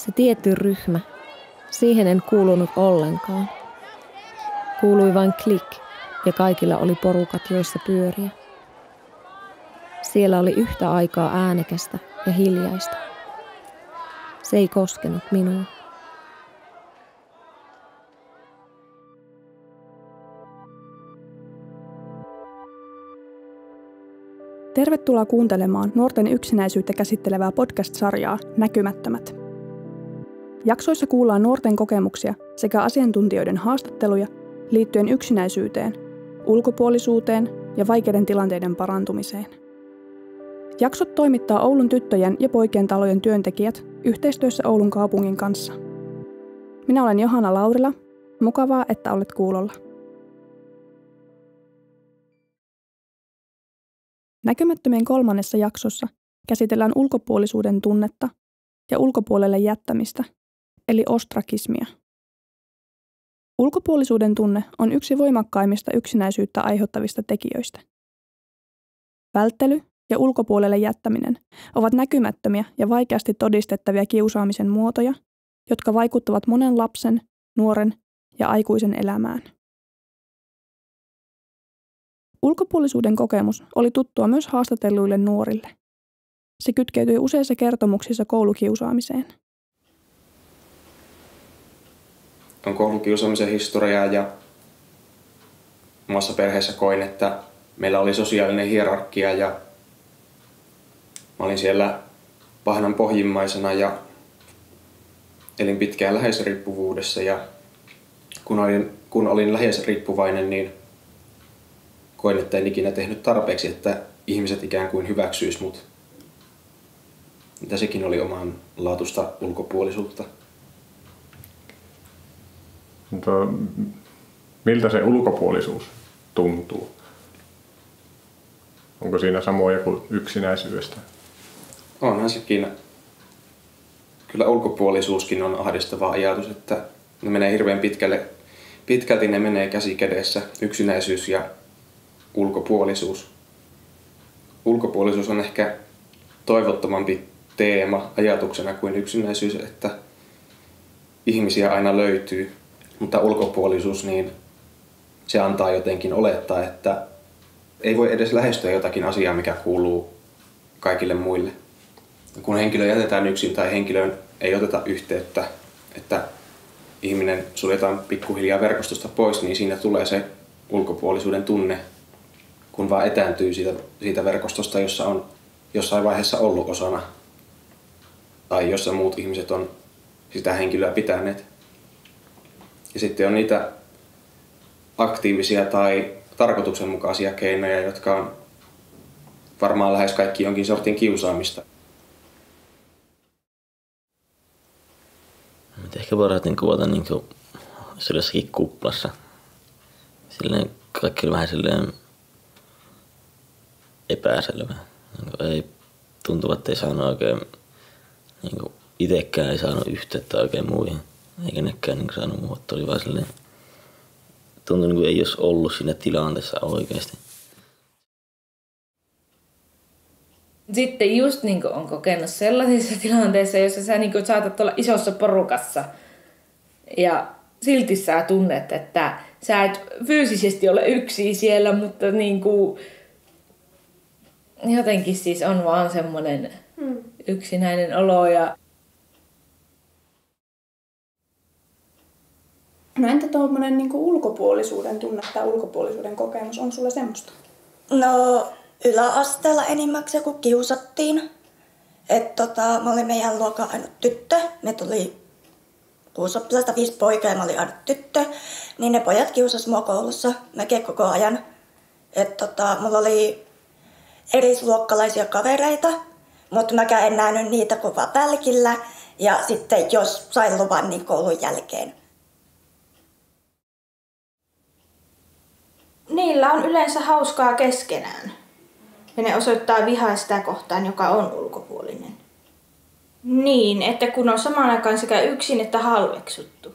Se tietty ryhmä, siihen en kuulunut ollenkaan. Kuului vain klik ja kaikilla oli porukat, joissa pyöriä. Siellä oli yhtä aikaa äänekästä ja hiljaista. Se ei koskenut minua. Tervetuloa kuuntelemaan nuorten yksinäisyyttä käsittelevää podcast-sarjaa Näkymättömät. Jaksoissa kuullaan nuorten kokemuksia sekä asiantuntijoiden haastatteluja liittyen yksinäisyyteen, ulkopuolisuuteen ja vaikeiden tilanteiden parantumiseen. Jaksot toimittaa Oulun tyttöjen ja poikien talojen työntekijät yhteistyössä Oulun kaupungin kanssa. Minä olen Johanna Laurila. Mukavaa, että olet kuulolla. Näkymättömien 3. jaksossa käsitellään ulkopuolisuuden tunnetta ja ulkopuolelle jättämistä, eli ostrakismia. Ulkopuolisuuden tunne on yksi voimakkaimmista yksinäisyyttä aiheuttavista tekijöistä. Välttely ja ulkopuolelle jättäminen ovat näkymättömiä ja vaikeasti todistettavia kiusaamisen muotoja, jotka vaikuttavat monen lapsen, nuoren ja aikuisen elämään. Ulkopuolisuuden kokemus oli tuttua myös haastatelluille nuorille. Se kytkeytyi useissa kertomuksissa koulukiusaamiseen. On koulukiusaamisen historiaa ja omassa perheessä koin, että meillä oli sosiaalinen hierarkia ja mä olin siellä pahnan pohjimmaisena ja elin pitkään läheisriippuvuudessa ja kun olin läheisriippuvainen, niin koin, että en ikinä tehnyt tarpeeksi, että ihmiset ikään kuin hyväksyis mut. Mitä sekin oli omanlaatuista ulkopuolisuutta. Miltä se ulkopuolisuus tuntuu? Onko siinä samoja kuin yksinäisyydestä? Onhan sekin. Kyllä ulkopuolisuuskin on ahdistava ajatus, että ne menee hirveän pitkälti ne menee käsi kädessä, yksinäisyys ja ulkopuolisuus. Ulkopuolisuus on ehkä toivottomampi teema ajatuksena kuin yksinäisyys, että ihmisiä aina löytyy, mutta ulkopuolisuus niin se antaa jotenkin olettaa, että ei voi edes lähestyä jotakin asiaa, mikä kuuluu kaikille muille. Kun henkilö jätetään yksin tai henkilöön ei oteta yhteyttä, että ihminen suljetaan pikkuhiljaa verkostosta pois, niin siinä tulee se ulkopuolisuuden tunne, kun vaan etääntyy siitä verkostosta, jossa on jossain vaiheessa ollut osana tai jossa muut ihmiset on sitä henkilöä pitäneet. Ja sitten on niitä aktiivisia tai tarkoituksenmukaisia keinoja, jotka on varmaan lähes kaikki jonkin sortin kiusaamista. Ehkä parhaiten kuvata sellaisessakin kuplassa. Silleen kaikki oli vähän silleen epäselvä. Ei tuntuva, että ei saanut oikein, itsekään ei saanut yhteyttä oikein muihin. Eikä nekään saanut muuta. Oli vaan silleen, tuntui kuin ei olisi ollut siinä tilanteessa oikeasti. Sitten just on kokenut sellaisissa tilanteissa, jossa sä saatat olla isossa porukassa ja silti sä tunnet, että sä et fyysisesti ole yksin siellä, mutta jotenkin siis on vaan semmoinen yksinäinen olo. No entä tuommoinen ulkopuolisuuden tunne tai ulkopuolisuuden kokemus, on sulla semmoista? No yläasteella enimmäkseen kun kiusattiin. Mä olin meidän luokan ainut tyttö. Me tuli 6 oppilasta, 5 poikaa ja mä olin ainut tyttö. Niin ne pojat kiusasi mua koulussa melkein koko ajan. Mulla oli erisluokkalaisia kavereita, mutta mäkään en nähnyt niitä kuin vaan pälkillä. Ja sitten jos sain luvan, niin koulun jälkeen. Niillä on yleensä hauskaa keskenään. Ja ne osoittaa vihaa sitä kohtaan, joka on ulkopuolinen. Niin, että kun on samaan aikaan sekä yksin että halveksuttu.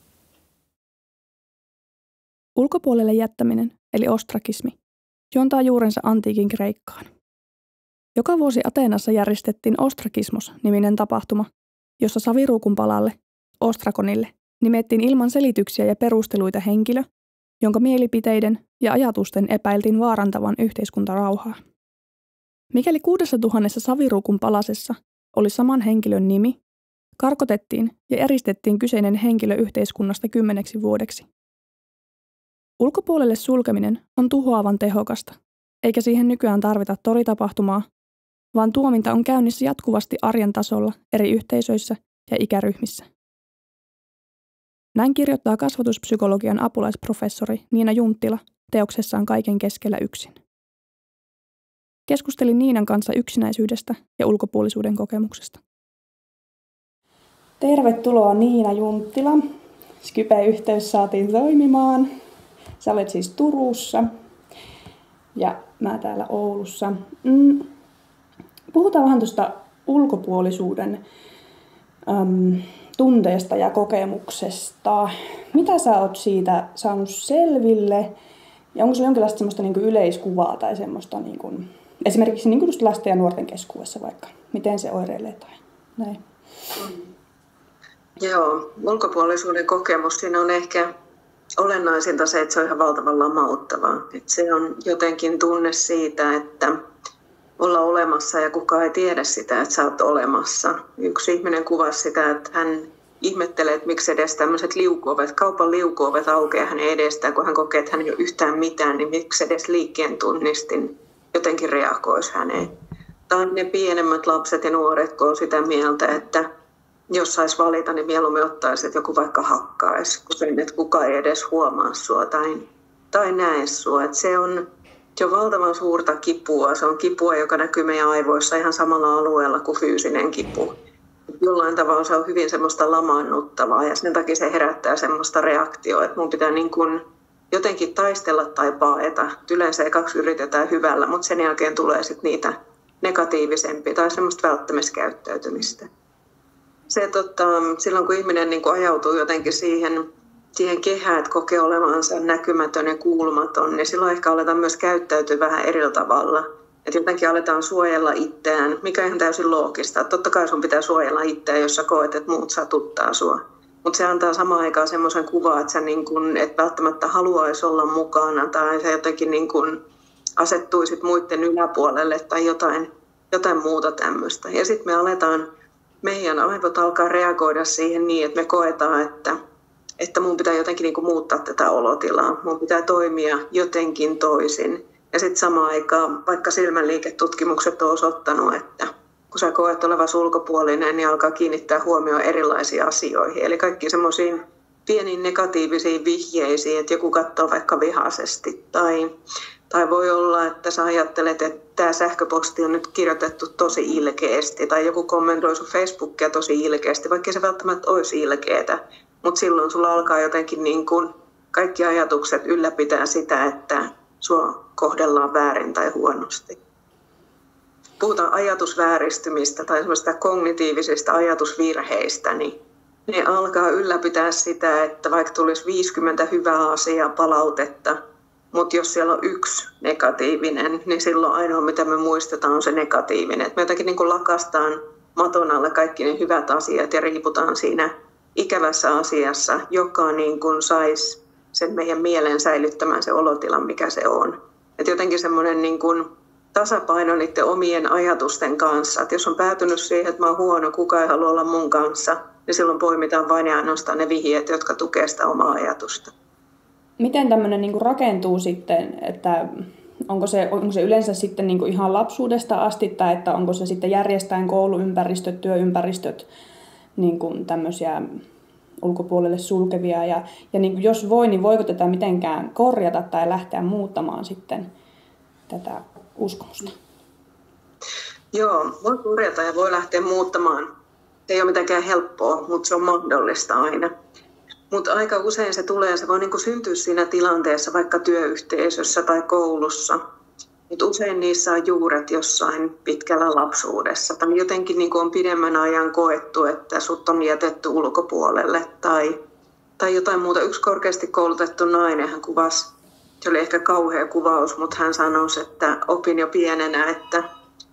Ulkopuolelle jättäminen, eli ostrakismi, juontaa juurensa antiikin Kreikkaan. Joka vuosi Ateenassa järjestettiin Ostrakismos-niminen tapahtuma, jossa saviruukun palalle, ostrakonille, nimettiin ilman selityksiä ja perusteluita henkilö, jonka mielipiteiden ja ajatusten epäiltiin vaarantavan yhteiskuntarauhaa. Mikäli 6000 saviruukun palasessa oli saman henkilön nimi, karkotettiin ja eristettiin kyseinen henkilö yhteiskunnasta 10 vuodeksi. Ulkopuolelle sulkeminen on tuhoavan tehokasta, eikä siihen nykyään tarvita toritapahtumaa, vaan tuominta on käynnissä jatkuvasti arjen tasolla eri yhteisöissä ja ikäryhmissä. Näin kirjoittaa kasvatuspsykologian apulaisprofessori Niina Junttila teoksessaan Kaiken keskellä yksin. Keskustelin Niinan kanssa yksinäisyydestä ja ulkopuolisuuden kokemuksesta. Tervetuloa Niina Junttila. Skype-yhteys saatiin toimimaan. Sä olet siis Turussa ja mä täällä Oulussa. Puhutaan vähän tuosta ulkopuolisuuden tunteesta ja kokemuksesta. Mitä sä oot siitä saanut selville? Ja onko sulla jonkinlaista semmoista niin kuin yleiskuvaa tai semmoista niin kuin, esimerkiksi niin kuin just lasten ja nuorten keskuudessa vaikka? Miten se oireilee tai näin? Joo, ulkopuolisuuden kokemus, siinä on ehkä olennaisinta se, että se on ihan valtavan lamauttavaa. Että se on jotenkin tunne siitä, että olla olemassa ja kukaan ei tiedä sitä, että sä oot olemassa. Yksi ihminen kuvasi sitä, että hän ihmettelee, että miksi edes tämmöiset kaupan liukuovet aukeaa hänen edestään, kun hän kokee, että hän ei ole yhtään mitään, niin miksi edes liikkeen tunnistin jotenkin reagoisi häneen. Tai ne pienemmät lapset ja nuoret, kun on sitä mieltä, että jos saisi valita, niin mieluummin ottaisi, että joku vaikka hakkaisi, kun sen, että kukaan ei edes huomaa sua tai näe sua. Että se on valtavan suurta kipua. Se on kipua, joka näkyy meidän aivoissa ihan samalla alueella kuin fyysinen kipu. Jollain tavalla se on hyvin semmoista lamaannuttavaa ja sen takia se herättää semmoista reaktioa, että mun pitää niin kuin jotenkin taistella tai paeta. Yleensä ekaksi yritetään hyvällä, mutta sen jälkeen tulee sitten niitä negatiivisempia tai semmoista välttämiskäyttäytymistä. Se, silloin kun ihminen niin kuin ajautuu jotenkin siihen kehään, että kokee olevansa näkymätön ja kuulumaton, niin silloin ehkä aletaan myös käyttäytyä vähän eri tavalla. Että jotenkin aletaan suojella itseään, mikä on ihan täysin loogista. Että totta kai sun pitää suojella itseään, jos sä koet, että muut satuttaa sua. Mutta se antaa samaan aikaan semmoisen kuvan, että sä niin kun, et välttämättä haluaisi olla mukana tai sä jotenkin niin kun asettuisit muiden yläpuolelle tai jotain muuta tämmöistä. Ja sitten meidän aivot alkaa reagoida siihen niin, että me koetaan, että mun pitää jotenkin niin kuin muuttaa tätä olotilaa. Mun pitää toimia jotenkin toisin. Ja sitten samaan aikaan, vaikka silmänliiketutkimukset on osoittanut, että kun sä koet olevasi ulkopuolinen, niin alkaa kiinnittää huomioon erilaisiin asioihin. Eli kaikki semmoisiin pieniin negatiivisiin vihjeisiin, että joku katsoo vaikka vihaisesti. Tai voi olla, että sä ajattelet, että tämä sähköposti on nyt kirjoitettu tosi ilkeästi. Tai joku kommentoi sun Facebookia tosi ilkeästi, vaikka se välttämättä olisi ilkeätä. Mutta silloin sulla alkaa jotenkin niin kun kaikki ajatukset ylläpitää sitä, että sua kohdellaan väärin tai huonosti. Puhutaan ajatusvääristymistä tai semmoista kognitiivisista ajatusvirheistä, niin ne alkaa ylläpitää sitä, että vaikka tulisi 50 hyvää asiaa palautetta, mutta jos siellä on yksi negatiivinen, niin silloin ainoa mitä me muistetaan on se negatiivinen. Et me jotenkin niin kuin lakastaan maton alle kaikki ne hyvät asiat ja riiputaan siinä ikävässä asiassa, joka niin kuin saisi sen meidän mielen säilyttämään se olotilan, mikä se on. Et jotenkin semmoinen niin kuin tasapaino niiden omien ajatusten kanssa. Et jos on päätynyt siihen, että mä oon huono, kukaan ei halua olla mun kanssa, niin silloin poimitaan vain ja ainoastaan ne vihjeet, jotka tukee sitä omaa ajatusta. Miten tämmöinen niin kuin rakentuu sitten, että onko se yleensä sitten niin kuin ihan lapsuudesta asti, tai että onko se sitten järjestäen kouluympäristöt, työympäristöt, niin kuin tämmöisiä ulkopuolelle sulkevia, ja niin kuin jos voi, niin voiko tätä mitenkään korjata tai lähteä muuttamaan sitten tätä uskomusta? Joo, voi korjata ja voi lähteä muuttamaan. Se ei ole mitenkään helppoa, mutta se on mahdollista aina. Mutta aika usein se voi niinku syntyä siinä tilanteessa, vaikka työyhteisössä tai koulussa. Mutta usein niissä on juuret jossain pitkällä lapsuudessa. Tai jotenkin niinku on pidemmän ajan koettu, että sut on jätetty ulkopuolelle. Tai jotain muuta. Yksi korkeasti koulutettu nainen, hän kuvasi, se oli ehkä kauhea kuvaus, mutta hän sanoi, että opin jo pienenä, että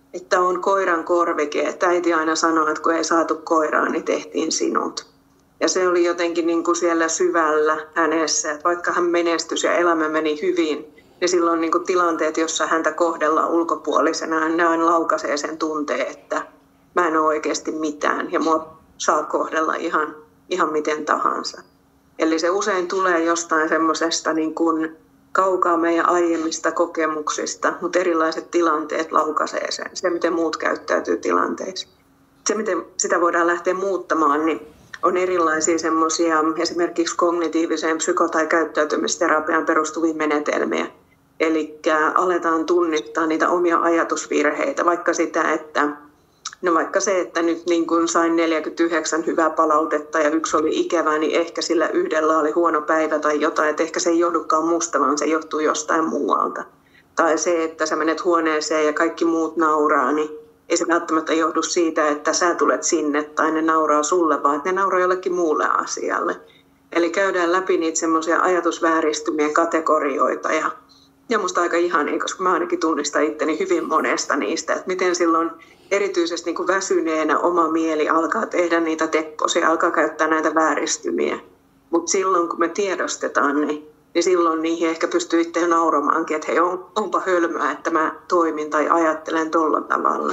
että on koiran korvike. Että äiti aina sanoi, että kun ei saatu koiraa, niin tehtiin sinut. Ja se oli jotenkin niin kuin siellä syvällä hänessä, että vaikka hän menestyi ja elämä meni hyvin, niin silloin niin kuin tilanteet, jossa häntä kohdellaan ulkopuolisena, ne aina laukaisee sen tunteen, että mä en ole oikeasti mitään ja mua saa kohdella ihan miten tahansa. Eli se usein tulee jostain semmoisesta niin kuin kaukaa meidän aiemmista kokemuksista, mutta erilaiset tilanteet laukaisee sen. Se, miten muut käyttäytyy tilanteissa. Se, miten sitä voidaan lähteä muuttamaan, niin on erilaisia semmoisia esimerkiksi kognitiiviseen psyko- tai käyttäytymisterapiaan perustuvia menetelmiä. Eli aletaan tunnistaa niitä omia ajatusvirheitä, vaikka sitä, että vaikka se, että nyt niin kun sain 49 hyvää palautetta ja yksi oli ikävä, niin ehkä sillä yhdellä oli huono päivä tai jotain, että ehkä se ei johdukaan musta, vaan se johtuu jostain muualta. Tai se, että sä menet huoneeseen ja kaikki muut nauraa, niin ei se välttämättä johdu siitä, että sä tulet sinne tai ne nauraa sulle, vaan että ne nauraa jollekin muulle asialle. Eli käydään läpi niitä semmoisia ajatusvääristymien kategorioita ja musta aika ihania, koska mä ainakin tunnistan itteni hyvin monesta niistä, että miten silloin erityisesti niin kuin väsyneenä oma mieli alkaa tehdä niitä tepposia, alkaa käyttää näitä vääristymiä. Mutta silloin kun me tiedostetaan niin silloin niihin ehkä pystyy itse nauramaankin, että hei, onpa hölmöä, että mä toimin tai ajattelen tolla tavalla.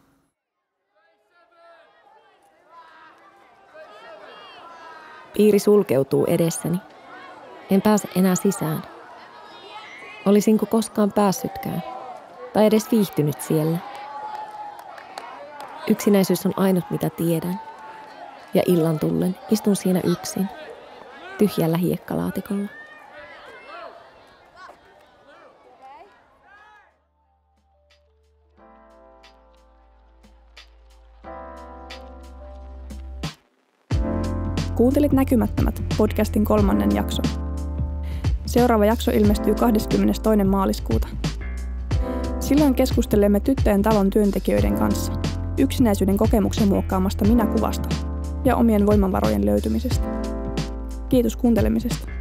Piiri sulkeutuu edessäni. En pääse enää sisään. Olisinko koskaan päässytkään? Tai edes viihtynyt siellä? Yksinäisyys on ainut, mitä tiedän. Ja illan tullen istun siinä yksin, tyhjällä hiekkalaatikolla. Kuuntelit Näkymättömät podcastin 3. jakson. Seuraava jakso ilmestyy 22. maaliskuuta. Silloin keskustelemme Tyttöjen talon työntekijöiden kanssa yksinäisyyden kokemuksen muokkaamasta minäkuvasta ja omien voimavarojen löytymisestä. Kiitos kuuntelemisesta.